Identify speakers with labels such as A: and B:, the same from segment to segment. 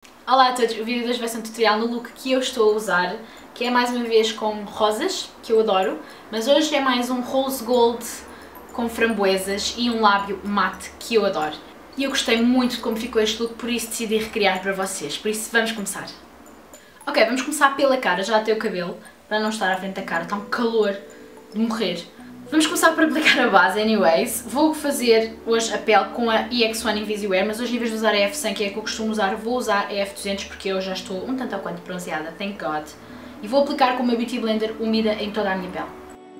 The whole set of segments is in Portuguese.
A: Olá a todos, o vídeo de hoje vai ser um tutorial no look que eu estou a usar, que é mais uma vez com rosas, que eu adoro, mas hoje é mais um rose gold com framboesas e um lábio mate, que eu adoro. E eu gostei muito de como ficou este look, por isso decidi recriar para vocês, por isso vamos começar. Ok, vamos começar pela cara, já até o cabelo, para não estar à frente da cara, está um calor de morrer. Vamos começar por aplicar a base, anyways. Vou fazer hoje a pele com a EX1 Invisiwear, mas hoje em vez de usar a F100, que é a que eu costumo usar, vou usar a F200 porque eu já estou um tanto ou quanto bronzeada, thank God. E vou aplicar com uma Beauty Blender úmida em toda a minha pele.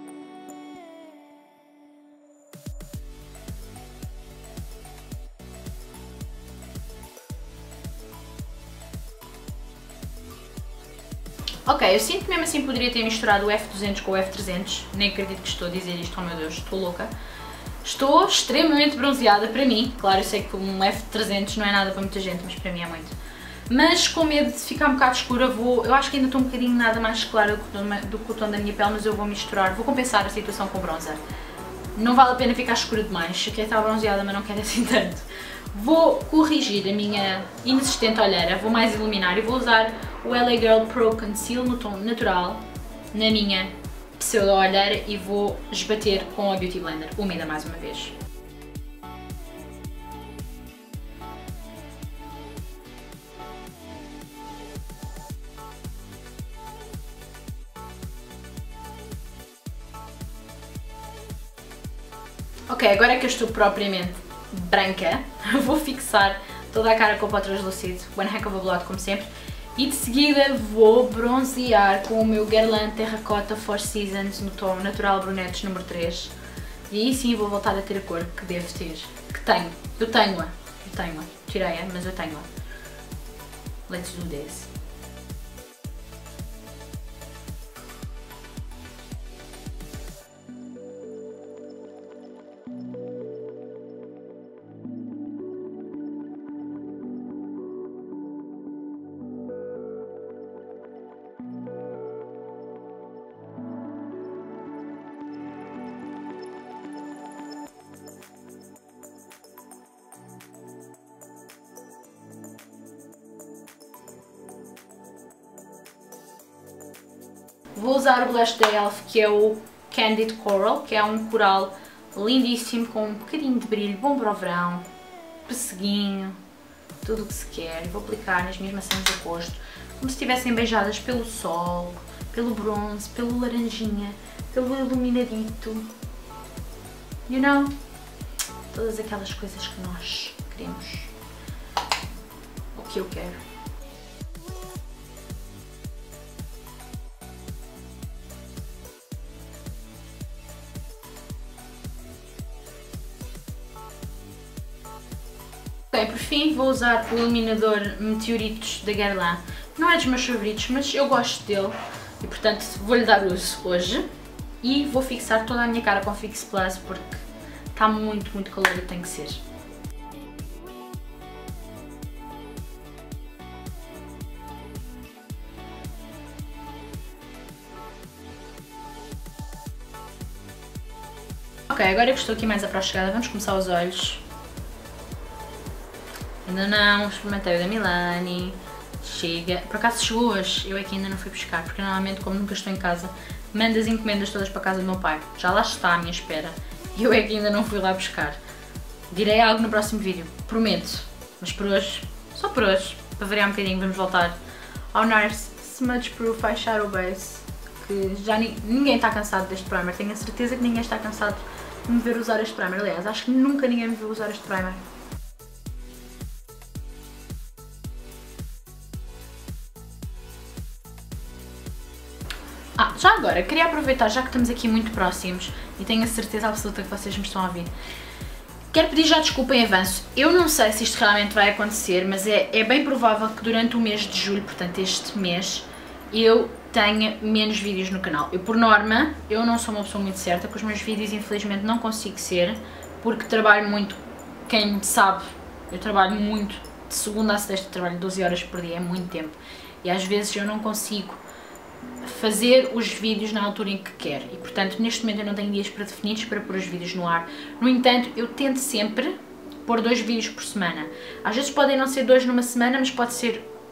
A: Ok, eu sinto que mesmo assim poderia ter misturado o F200 com o F300, nem acredito que estou a dizer isto, oh meu Deus, estou louca. Estou extremamente bronzeada para mim, claro, eu sei que um F300 não é nada para muita gente, mas para mim é muito. Mas com medo de ficar um bocado escura, eu acho que ainda estou um bocadinho nada mais clara do que o tom da minha pele, mas eu vou misturar, vou compensar a situação com o bronzer. Não vale a pena ficar escura demais, eu quero estar bronzeada, mas não quero assim tanto. Vou corrigir a minha inexistente olheira, vou mais iluminar e vou usar o LA Girl Pro Conceal no tom natural na minha pseudo olheira e vou esbater com a Beauty Blender, úmida mais uma vez. Ok, agora é que eu estou propriamente branca, vou fixar toda a cara com pó translúcido, One Heck of a Blood como sempre, e de seguida vou bronzear com o meu Guerlain Terracotta Four Seasons no tom Natural Brunettes número 3. E aí sim vou voltar a ter a cor que devo ter, que tenho. Eu tenho-a, tirei-a, mas eu tenho-a. Let's do this. Vou usar o blush da e.l.f. que é o Candid Coral, que é um coral lindíssimo com um bocadinho de brilho, bom para o verão, pesseguinho, tudo o que se quer. E vou aplicar nas minhas maçãs do rosto, como se estivessem beijadas pelo sol, pelo bronze, pelo laranjinha, pelo iluminadito. You know? Todas aquelas coisas que nós queremos. O que eu quero. Ok, por fim vou usar o iluminador Meteoritos da Guerlain. Não é dos meus favoritos, mas eu gosto dele e portanto vou-lhe dar uso hoje. E vou fixar toda a minha cara com Fix Plus porque está muito calor e tem que ser. Ok, agora que estou aqui mais aproximada, vamos começar os olhos. Ainda não, experimentei o da Milani, chega, por acaso chegou hoje, eu é que ainda não fui buscar, porque normalmente como nunca estou em casa, mando as encomendas todas para a casa do meu pai, já lá está à minha espera, e eu é que ainda não fui lá buscar. Direi algo no próximo vídeo, prometo, mas por hoje, só por hoje, para variar um bocadinho, vamos voltar ao NARS Smudge Proof Eyeshadow Base, que já ninguém está cansado deste primer, tenho a certeza que ninguém está cansado de me ver usar este primer, aliás, acho que nunca ninguém me viu usar este primer. Já agora, queria aproveitar, já que estamos aqui muito próximos e tenho a certeza absoluta que vocês me estão a ouvir, quero pedir já desculpa em avanço. Eu não sei se isto realmente vai acontecer, mas é bem provável que durante o mês de julho, portanto este mês, eu tenha menos vídeos no canal. Eu, por norma, eu não sou uma pessoa muito certa, com os meus vídeos infelizmente não consigo ser, porque trabalho muito, quem me sabe, eu trabalho muito, de segunda a sexta trabalho 12 horas por dia, é muito tempo, e às vezes eu não consigo fazer os vídeos na altura em que quero e portanto neste momento eu não tenho dias predefinidos para pôr os vídeos no ar. No entanto, eu tento sempre pôr 2 vídeos por semana. Às vezes podem não ser 2 numa semana, mas pode ser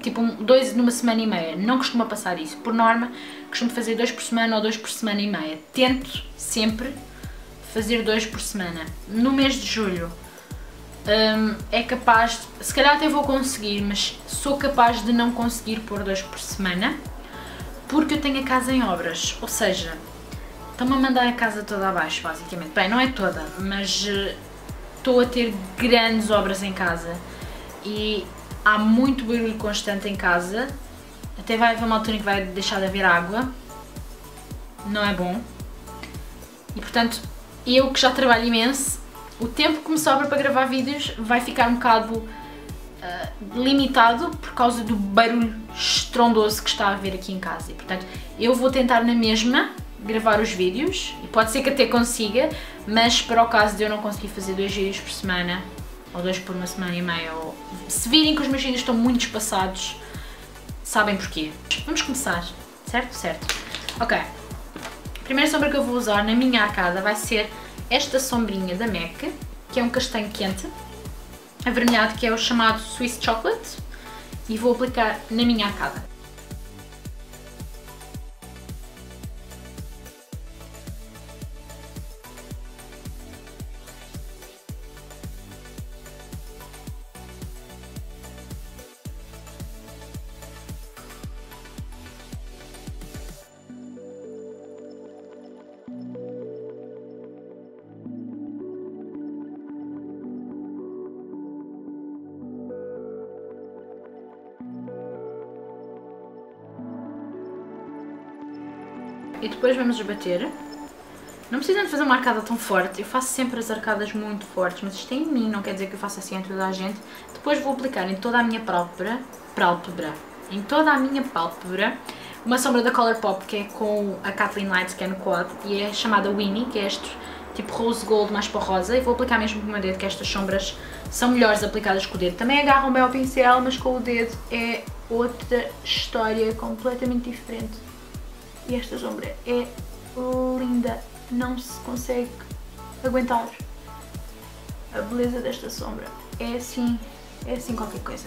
A: tipo 2 numa semana e meia, não costuma passar isso. Por norma, costumo fazer 2 por semana ou 2 por semana e meia. Tento sempre fazer 2 por semana. No mês de julho é capaz, se calhar até vou conseguir, mas sou capaz de não conseguir pôr 2 por semana, porque eu tenho a casa em obras, ou seja, estão-me a mandar a casa toda abaixo, basicamente. Bem, não é toda, mas estou a ter grandes obras em casa e há muito barulho constante em casa, até vai haver uma altura em que vai deixar de haver água, não é bom, e portanto, eu que já trabalho imenso, o tempo que me sobra para gravar vídeos vai ficar um bocado limitado por causa do barulho estrondoso que está a haver aqui em casa. E portanto, eu vou tentar na mesma gravar os vídeos, e pode ser que até consiga, mas para o caso de eu não conseguir fazer 2 vídeos por semana, ou 2 por uma semana e meia, ou se virem que os meus vídeos estão muito espaçados, sabem porquê. Vamos começar, certo? Certo. Ok. A primeira sombra que eu vou usar na minha arcada vai ser esta sombrinha da MAC, que é um castanho quente, avermelhado, que é o chamado Swiss Chocolate, e vou aplicar na minha arcada. E depois vamos bater. Não precisam de fazer uma arcada tão forte, eu faço sempre as arcadas muito fortes, mas isto é em mim, não quer dizer que eu faça assim em toda a gente. Depois vou aplicar em toda a minha pálpebra, uma sombra da Colourpop, que é com a Kathleen Lights, que é no quad, e é chamada Winnie, que é este tipo rose gold mais para rosa, e vou aplicar mesmo com o meu dedo, que estas sombras são melhores aplicadas com o dedo. Também agarram bem ao pincel, mas com o dedo é outra história completamente diferente. E esta sombra é linda, não se consegue aguentar a beleza desta sombra. É assim qualquer coisa.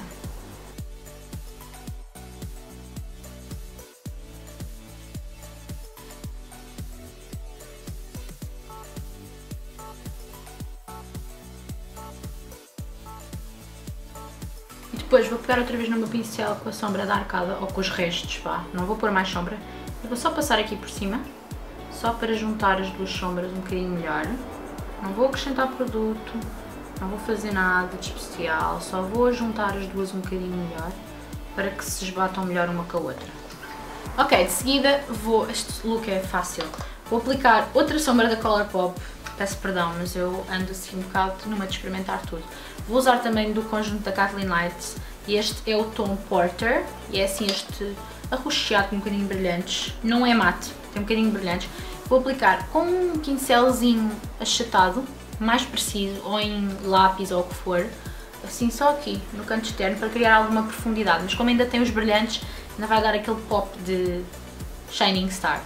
A: E depois vou pegar outra vez no meu pincel com a sombra da arcada, ou com os restos, vá, não vou pôr mais sombra. Eu vou só passar aqui por cima, só para juntar as duas sombras um bocadinho melhor. Não vou acrescentar produto, não vou fazer nada de especial, só vou juntar as duas um bocadinho melhor, para que se esbatam melhor uma com a outra. Ok, de seguida este look é fácil, vou aplicar outra sombra da Colourpop, peço perdão, mas eu ando assim um bocado numa de experimentar tudo. Vou usar também do conjunto da Kathleen Lights, e este é o tom Porter, e é assim este arroxeado com um bocadinho brilhantes, não é mate, tem um bocadinho brilhantes. Vou aplicar com um pincelzinho achatado, mais preciso, ou em lápis ou o que for, assim só aqui no canto externo, para criar alguma profundidade, mas como ainda tem os brilhantes, ainda vai dar aquele pop de Shining Star.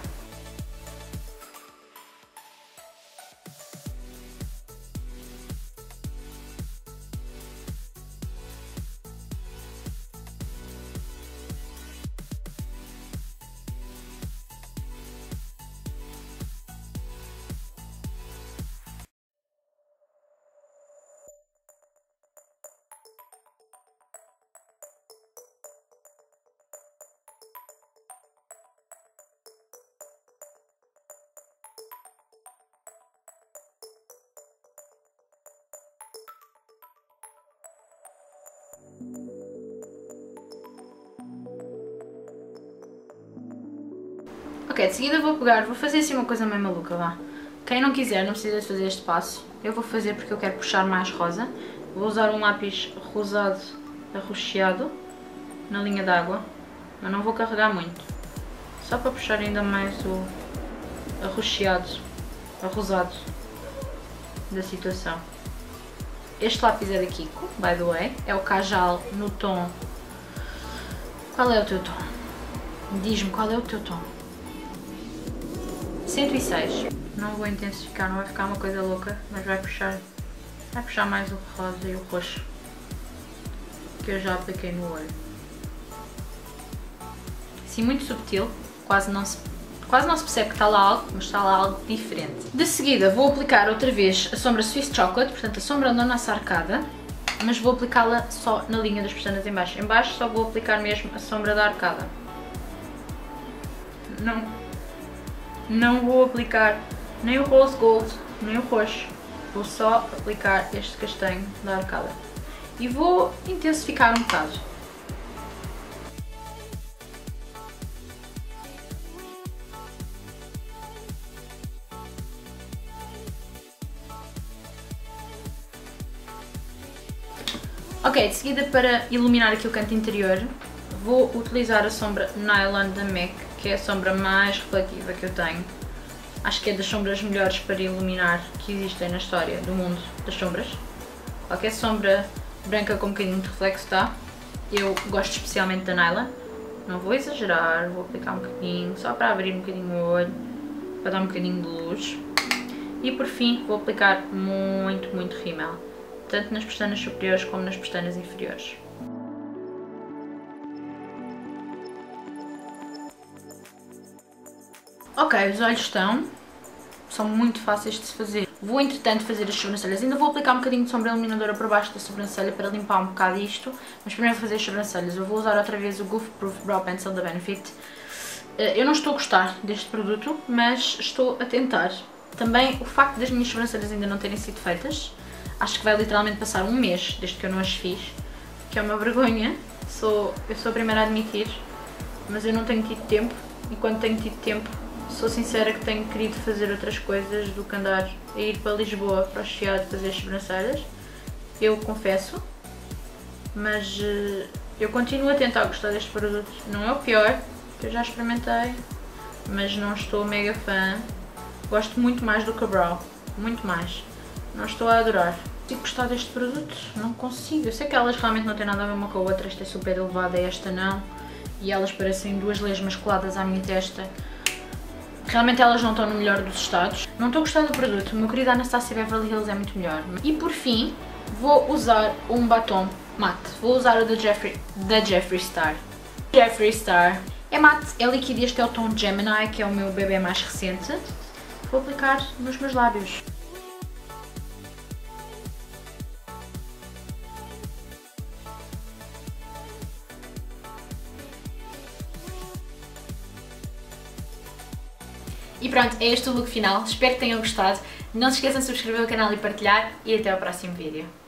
A: Ok, de seguida vou fazer assim uma coisa meio maluca, vá. Quem não quiser, não precisa de fazer este passo. Eu vou fazer porque eu quero puxar mais rosa. Vou usar um lápis rosado arroxeado na linha d'água, mas não vou carregar muito. Só para puxar ainda mais o arroxeado, arrosado da situação. Este lápis é da Kiko, by the way. É o Kajal no tom... Qual é o teu tom? Diz-me qual é o teu tom. 106. Não vou intensificar, não vai ficar uma coisa louca, mas vai puxar mais o rosa e o roxo que eu já apliquei no olho. assim muito subtil, quase não se percebe que está lá algo, mas está lá algo diferente. De seguida vou aplicar outra vez a sombra Swiss Chocolate, portanto a sombra da nossa arcada, mas vou aplicá-la só na linha das pestanas em baixo. Em baixo só vou aplicar mesmo a sombra da arcada. Não vou aplicar nem o rose gold, nem o roxo. Vou só aplicar este castanho da arcada. E vou intensificar um bocado. Ok, de seguida, para iluminar aqui o canto interior, vou utilizar a sombra Nylon da MAC, que é a sombra mais refletiva que eu tenho. Acho que é das sombras melhores para iluminar que existem na história do mundo das sombras. Qualquer sombra branca com um bocadinho de reflexo dá. Eu gosto especialmente da Nylon. Não vou exagerar, vou aplicar um bocadinho, só para abrir um bocadinho o olho, para dar um bocadinho de luz. E por fim vou aplicar muito rímel, tanto nas pestanas superiores como nas pestanas inferiores. Ok, os olhos são muito fáceis de se fazer. Vou entretanto fazer as sobrancelhas. Ainda vou aplicar um bocadinho de sombra iluminadora por baixo da sobrancelha para limpar um bocado isto, mas primeiro vou fazer as sobrancelhas. Eu vou usar outra vez o Goof Proof Brow Pencil da Benefit. Eu não estou a gostar deste produto, mas estou a tentar. Também o facto das minhas sobrancelhas ainda não terem sido feitas, acho que vai literalmente passar um mês desde que eu não as fiz, que é uma vergonha. Eu sou a primeira a admitir, mas eu não tenho tido tempo, e quando tenho tido tempo, sou sincera que tenho querido fazer outras coisas do que andar a ir para Lisboa, para o Chiado, fazer as sobrancelhas. Eu confesso, mas eu continuo a tentar gostar deste produto. Não é o pior, que eu já experimentei, mas não estou mega fã. Gosto muito mais do que a Brow, muito mais. Não estou a adorar. Consigo gostar deste produto? Não consigo. Eu sei que elas realmente não têm nada a ver uma com a outra. Esta é super elevada, esta não. E elas parecem duas lesmas coladas à minha testa. Realmente elas não estão no melhor dos estados. Não estou a gostar do produto. O meu querido Anastasia Beverly Hills é muito melhor. E por fim, vou usar um batom mate. Vou usar o da Jeffree Star. Jeffree Star é mate, é líquido e este é o tom Gemini, que é o meu bebê mais recente. Vou aplicar nos meus lábios. E pronto, é este o look final. Espero que tenham gostado. Não se esqueçam de subscrever o canal e partilhar. E até ao próximo vídeo.